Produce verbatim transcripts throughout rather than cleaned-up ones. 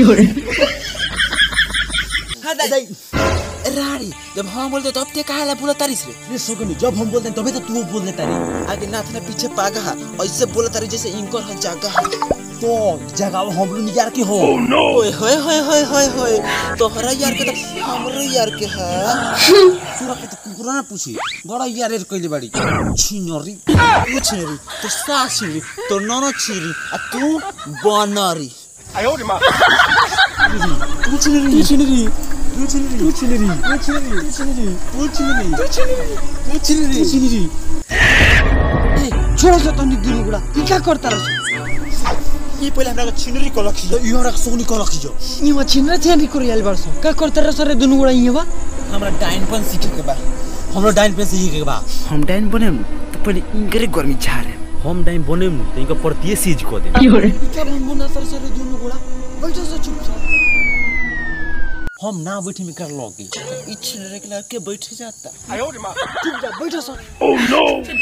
हाँ दाई राड़ी जब हम बोलते तब ते काहे बोला तारिस रे रे सगनी जब हम बोलते तबे तो तू बोलने तारी आगे नाथ ना पीछे पागा ऐसे बोला तारी जैसे इनकर हन जगह तो जगह हम लोग यार के हो ओए होए होए होए होए होए तोहरा यार के तो हमरो यार के है तोरा के तो कुकुरा ना पूछी बड़ा यार रे कइले बाड़ी छिनरी तू छिनरी तो सास छिनरी तो ननो छिनरी आ तू बनरी आयो रे मां तू छिनरी तू छिनरी तू छिनरी तू छिनरी तू छिनरी तू छिनरी तू छिनरी तू छिनरी तू छिनरी तू छिनरी ए छोड़ जा तनी दुनु गुडा ई का करता रह ये पहले हमरा को छिनरी को लखी जो यो हमरा सोनी को लखी जो ई म छिनरी छिनरी कर याल बरसो का करता रह सरे दुनु गुडा ई बा हमरा डाइन पन सीखे के बा हमरा डाइन पे सीखे के बा हम डाइन बनेम तो पहले इनकरे गर्मी छारे हम डाइन बनेम त इनका प्रति सीज को दे क्या बन बना तर सरे दुनु गुडा बैठो से चुपचाप हम ना बैठे में कर लोगी ई छिनरी के लगे बैठे जाता आयो रे मां चुपचाप बैठो से ओह नो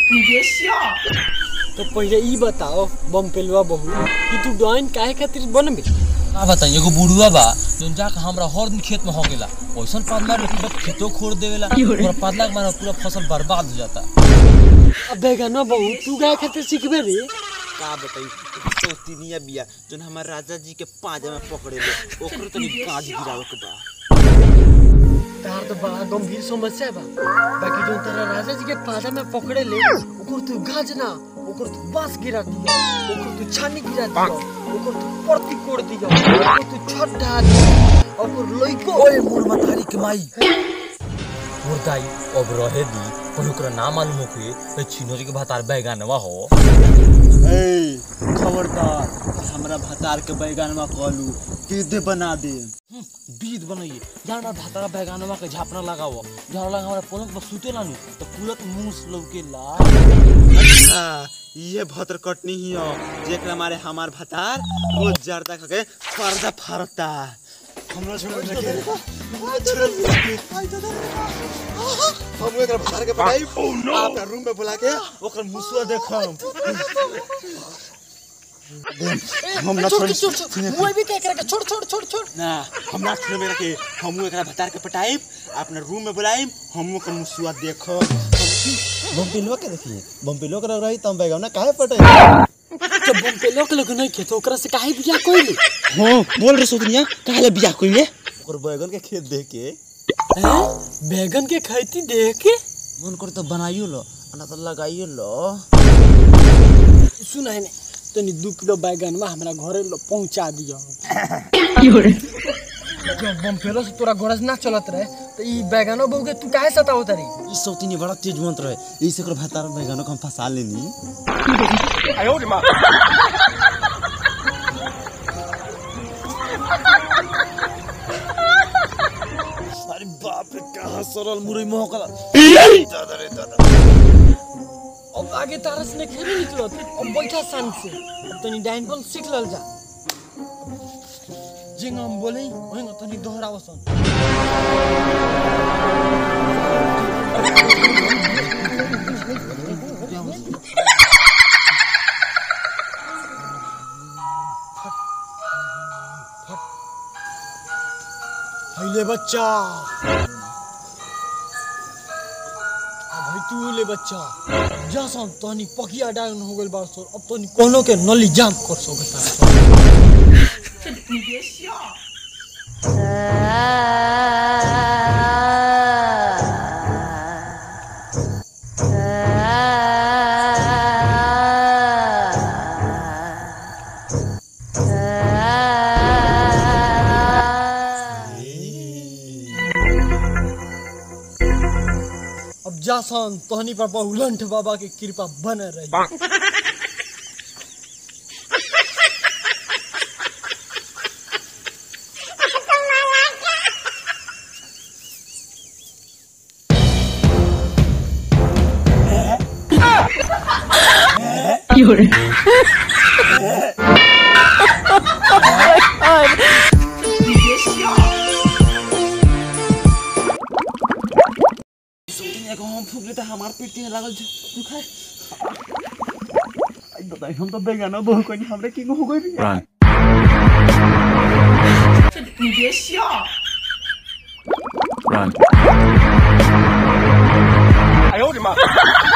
तो पहले ई बताओ बम पेलवा बहू कि तू डाइन काहे खातिर बनबे का बताई एगो बुढ़वा बा जोन जाके हमरा हर दिन खेत में हो गेला ओइसन पादला रे पूरा खेतो खोड़ देवेला पूरा पादला के मारे पूरा फसल बर्बाद हो जाता अब बेगानो बहू तू काहे खातिर सीखबे रे का बताई तो तीनिया बिया जोन हमर राजा जी के पाजा में पकड़े ले ओकरो तनी काज गिरावे के बा तार तो बड़ा गंभीर समस्या बा बाकी जो तेरा राजा जी के पाजा में पकड़े ले ओकर तू गाज ना ओकर तू बांस गिरा दिया ओकर तू छानी गिरा दिया ओकर तू परती कोड़ दिया ओकर तू छत ढा दिया ओकर लइको ओए मोर मतारी के माई मोर दाई अब रहे दी पर ओकरा ना मालूम हो के त छिनरी के भातार बैगानवा हो ए खबरदार हमरा भातार के बैगानवा कहलू सीधे बना दे बीज बनाइए जाना भातार बैगानवा के झापना लगाओ जहां लगा हमरा पलंग पर सुते लानु तो पूरा मूस लौके ला अच्छा ये भतर कटनी ही हो जेकरा मारे हमार भातार रोज जरता के पर्दा फारता हमरा छोड़ के हम एकरा भातार के पटाई आपका रूम में बुला के ओकर मुसुआ देखम हम ना छोड़ मुए भी कह के छोड़ छोड़ छोड़ छोड़ ना हम ना छोड़ मेरा के हम एकरा भातार के पटाई अपने रूम में बुलाएम हम ओकर मुसुआ देखो बम्पिलो के देखिए बम्पिलो कर रही तम बैगा ना काहे पटाई जब बम पे लोक लोग नहीं खेत ओकरा से काहे बियाह कोइले हां बोल रे सोदनिया काहे ले बियाह कोइले ओकर बैगन के खेत देख के हैं बैगन के खेती देख के मन कर तो बनाइयो लो ना तो लगाइयो लो सुना है ने तनी दो किलो बैगन में हमरा घरे लो पहुंचा दियो जब बम पेलो से तोरा गरज ना चलत रहे तो ई बैगनो बहू के तू काहे सताओ तरी ई सौतीनी बड़ा तेजवंत रहे ई से कर भातार बैगनो को हम फंसा लेनी आयो रे मां अरे बाप रे कहां सरल मुरई मोहकला दादा रे दादा अब आगे तारा से खेली निकलत अब बैठा शान से अब तनी डाइन बॉल सीख लल जा जिंग हम बोले ओए न तनी दोहरावसन ले बच्चा भाई तू ले बच्चा जा सन तनी पकिया डाउन हो गेल बार अब तनी कोनो के नली जाम कर सकता जासन तहनी पर बहुलंठ बाबा की कृपा बने रही हम फुकले त हमार पेट में लागल दुखाए आई बताई हम तो बेगाना बहु कोनी हमरे की हो गई 哎呦我的妈！